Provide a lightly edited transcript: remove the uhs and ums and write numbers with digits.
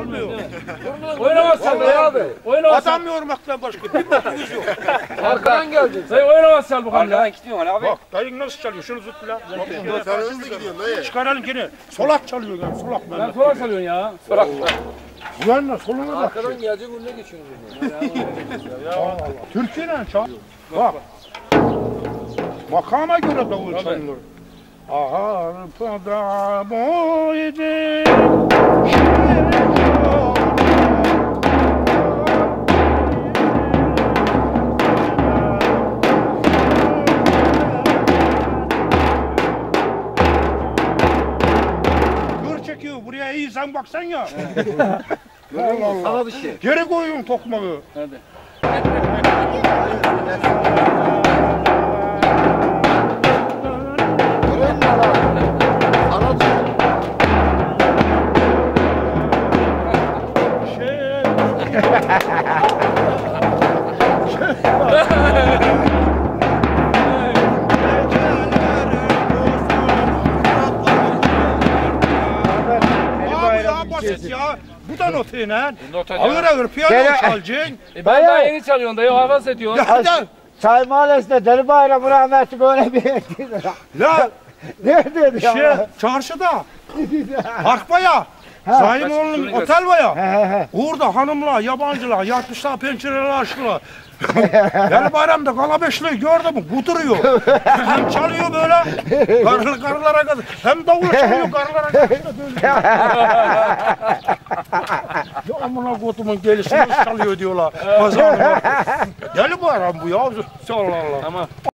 çalmıyor. Oynamaz çalmıyor abi. Adam yormaktan başka bir bakımız yok. Arkadan gelecek. Sen oynamaz çal bakalım ya. Arkadan gidiyor abi. Bak dayın nasıl çalıyor? Şunu zıt lan. Sen hızlı gidiyorsun dayı. Çıkaralım gene. Solak çalıyor yani. Solak Ben Mehmet. sola çalıyorsun ya. Solak. Güvenle soluna bak. Arkadan gelecek önüne geçiyorsun. Allah Allah. Türkiye'den çal. Bak. Makama göre davul çalınır. Arpada boydu. Dur çekiyor. Buraya iyi sen baksan ya. Allah Allah. Sana bir şey. Geri koyun tokmağı. Hadi. Basit ya. Bu da notayla. Ağır ağır piyano çalacaksın. Ben daha yeni çalıyorum dayı. Hafız ediyorsun. Hadi. Çay Mahallesi'nde Deli Bayramı rahmetli böyle bir La neredeydi ya? çarşıda. Parkbaya. Zaimoğlu'nun otel var ya. Orada hanımlar, yabancılar yatmışlar pencereleri açtılar. Yani bayramda kalabeşliği gördün mü? Kuduruyor. Hem çalıyor böyle. Karılara kadar. Hem davul çalıyor karılara kadar. Ya amına kodumun gelişini çalıyor diyorlar. Pazarda. Deli bayram bu ya. Allah Allah. Tamam.